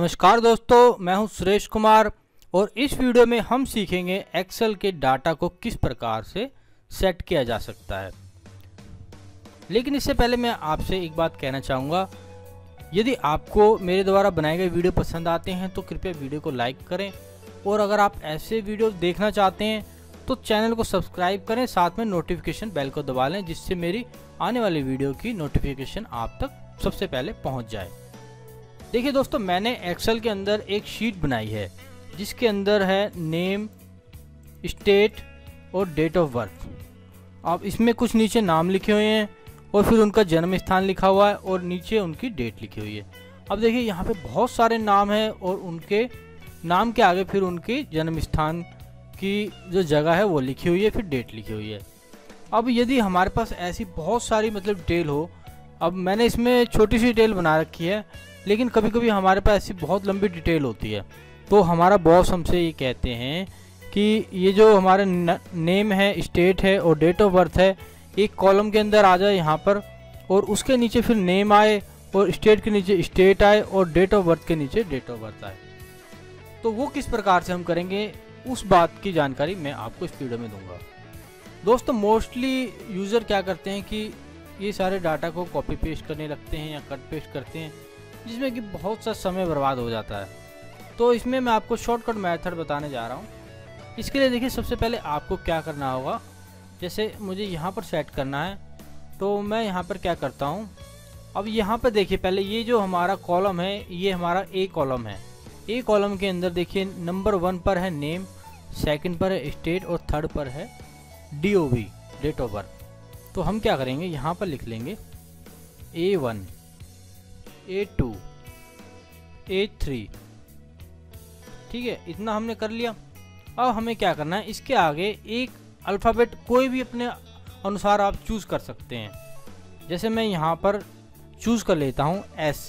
नमस्कार दोस्तों, मैं हूं सुरेश कुमार और इस वीडियो में हम सीखेंगे एक्सेल के डाटा को किस प्रकार से सेट किया जा सकता है। लेकिन इससे पहले मैं आपसे एक बात कहना चाहूँगा, यदि आपको मेरे द्वारा बनाए गए वीडियो पसंद आते हैं तो कृपया वीडियो को लाइक करें और अगर आप ऐसे वीडियो देखना चाहते हैं तो चैनल को सब्सक्राइब करें, साथ में नोटिफिकेशन बेल को दबा लें जिससे मेरी आने वाली वीडियो की नोटिफिकेशन आप तक सबसे पहले पहुँच जाए। देखिए दोस्तों, मैंने एक्सेल के अंदर एक शीट बनाई है जिसके अंदर है नेम, स्टेट और डेट ऑफ बर्थ। अब इसमें कुछ नीचे नाम लिखे हुए हैं और फिर उनका जन्म स्थान लिखा हुआ है और नीचे उनकी डेट लिखी हुई है। अब देखिए यहाँ पे बहुत सारे नाम हैं और उनके नाम के आगे फिर उनके जन्म स्थान की जो जगह है वो लिखी हुई है, फिर डेट लिखी हुई है। अब यदि हमारे पास ऐसी बहुत सारी डिटेल हो, अब मैंने इसमें छोटी सी डिटेल बना रखी है, लेकिन कभी कभी हमारे पास ऐसी बहुत लंबी डिटेल होती है तो हमारा बॉस हमसे ये कहते हैं कि ये जो हमारे नेम है, स्टेट है और डेट ऑफ बर्थ है, एक कॉलम के अंदर आ जाए यहाँ पर और उसके नीचे फिर नेम आए और स्टेट के नीचे स्टेट आए और डेट ऑफ बर्थ के नीचे डेट ऑफ बर्थ आए। तो वो किस प्रकार से हम करेंगे उस बात की जानकारी मैं आपको इस वीडियो में दूंगा। दोस्तों, मोस्टली यूज़र क्या करते हैं कि ये सारे डाटा को कॉपी पेस्ट करने लगते हैं या कट पेस्ट करते हैं, जिसमें कि बहुत सा समय बर्बाद हो जाता है। तो इसमें मैं आपको शॉर्टकट मेथड बताने जा रहा हूँ। इसके लिए देखिए, सबसे पहले आपको क्या करना होगा, जैसे मुझे यहाँ पर सेट करना है तो मैं यहाँ पर क्या करता हूँ। अब यहाँ पर देखिए, पहले ये जो हमारा कॉलम है ये हमारा ए कॉलम है। ए कॉलम के अंदर देखिए नंबर 1 पर है नेम, सेकंड पर है स्टेट और थर्ड पर है DOB, डेट ऑफ बर्थ। तो हम क्या करेंगे, यहाँ पर लिख लेंगे A1, A2, A3। ठीक है, इतना हमने कर लिया। अब हमें क्या करना है, इसके आगे एक अल्फ़ाबेट कोई भी अपने अनुसार आप चूज़ कर सकते हैं। जैसे मैं यहाँ पर चूज़ कर लेता हूँ S।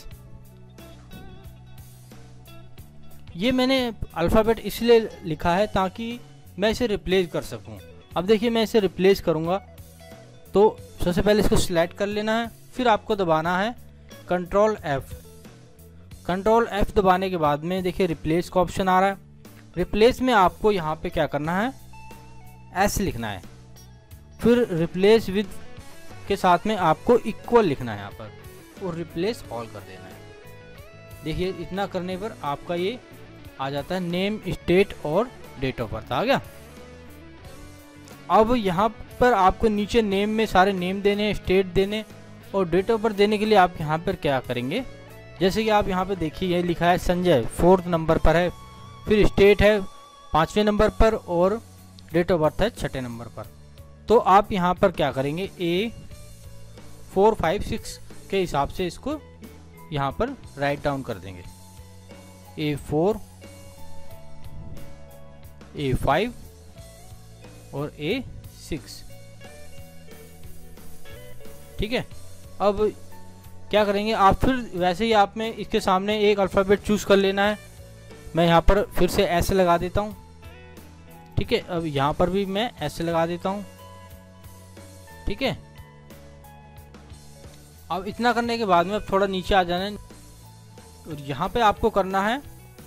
ये मैंने अल्फ़ाबेट इसलिए लिखा है ताकि मैं इसे रिप्लेस कर सकूँ। अब देखिए, मैं इसे रिप्लेस करूँगा तो सबसे पहले इसको सिलेक्ट कर लेना है, फिर आपको दबाना है कंट्रोल F दबाने के बाद में देखिए रिप्लेस का ऑप्शन आ रहा है। रिप्लेस में आपको यहाँ पे क्या करना है, S लिखना है, फिर रिप्लेस विद के साथ में आपको इक्वल लिखना है यहाँ पर और रिप्लेस ऑल कर देना है। देखिए, इतना करने पर आपका ये आ जाता है नेम, स्टेट और डेट ऑफ बर्थ आ गया। अब यहाँ पर आपको नीचे नेम में सारे नेम देने, स्टेट देने और डेट ऑफ बर्थ देने के लिए आप यहाँ पर क्या करेंगे, जैसे कि आप यहाँ पे देखिए ये लिखा है संजय 4th नंबर पर है, फिर स्टेट है 5वें नंबर पर और डेट ऑफ बर्थ है 6ठे नंबर पर। तो आप यहाँ पर क्या करेंगे, A4, 5, 6 के हिसाब से इसको यहाँ पर राइट डाउन कर देंगे। A4, A5 और A6। ठीक है, अब क्या करेंगे आप, फिर वैसे ही आप में इसके सामने एक अल्फ़ाबेट चूज़ कर लेना है। मैं यहाँ पर फिर से S लगा देता हूँ। ठीक है, अब यहाँ पर भी मैं S लगा देता हूँ। ठीक है, अब इतना करने के बाद में अब थोड़ा नीचे आ जाना है और यहाँ पे आपको करना है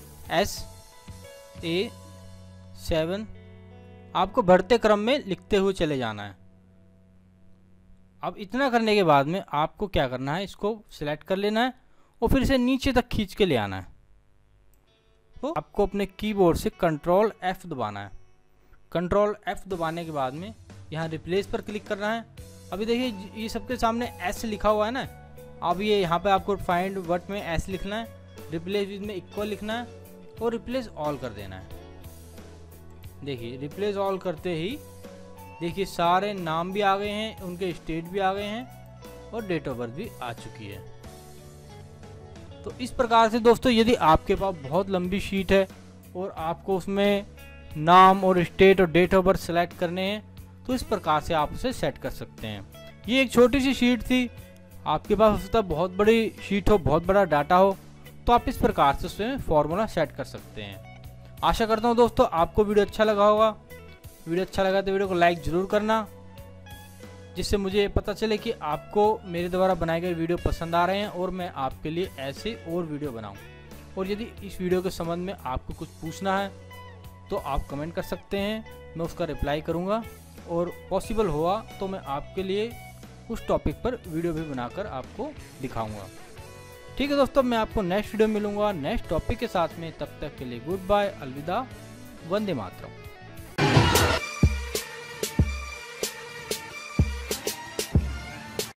SA7। आपको बढ़ते क्रम में लिखते हुए चले जाना है। अब इतना करने के बाद में आपको क्या करना है, इसको सिलेक्ट कर लेना है और फिर इसे नीचे तक खींच के ले आना है। तो आपको अपने कीबोर्ड से कंट्रोल F दबाना है। कंट्रोल F दबाने के बाद में यहाँ रिप्लेस पर क्लिक करना है। अभी देखिए ये सबके सामने S लिखा हुआ है ना, अब ये यहाँ पे आपको फाइंड वर्ड में S लिखना है, रिप्लेस विद में इक्वल लिखना है और रिप्लेस ऑल कर देना है। देखिए रिप्लेस ऑल करते ही देखिए सारे नाम भी आ गए हैं, उनके स्टेट भी आ गए हैं और डेट ऑफ बर्थ भी आ चुकी है। तो इस प्रकार से दोस्तों, यदि आपके पास बहुत लंबी शीट है और आपको उसमें नाम और स्टेट और डेट ऑफ बर्थ सेलेक्ट करने हैं तो इस प्रकार से आप उसे सेट कर सकते हैं। ये एक छोटी सी शीट थी, आपके पास हो सकता है बहुत बड़ी शीट हो, बहुत बड़ा डाटा हो, तो आप इस प्रकार से उसमें फॉर्मूला सेट कर सकते हैं। आशा करता हूँ दोस्तों आपको वीडियो अच्छा लगा होगा। वीडियो अच्छा लगा तो वीडियो को लाइक ज़रूर करना, जिससे मुझे पता चले कि आपको मेरे द्वारा बनाए गए वीडियो पसंद आ रहे हैं और मैं आपके लिए ऐसे और वीडियो बनाऊं। और यदि इस वीडियो के संबंध में आपको कुछ पूछना है तो आप कमेंट कर सकते हैं, मैं उसका रिप्लाई करूँगा और पॉसिबल हुआ तो मैं आपके लिए उस टॉपिक पर वीडियो भी बनाकर आपको दिखाऊंगा। ठीक है दोस्तों, मैं आपको नेक्स्ट वीडियो मिलूंगा नेक्स्ट टॉपिक के साथ में। तब तक के लिए गुड बाय, अलविदा, वंदे मातरम।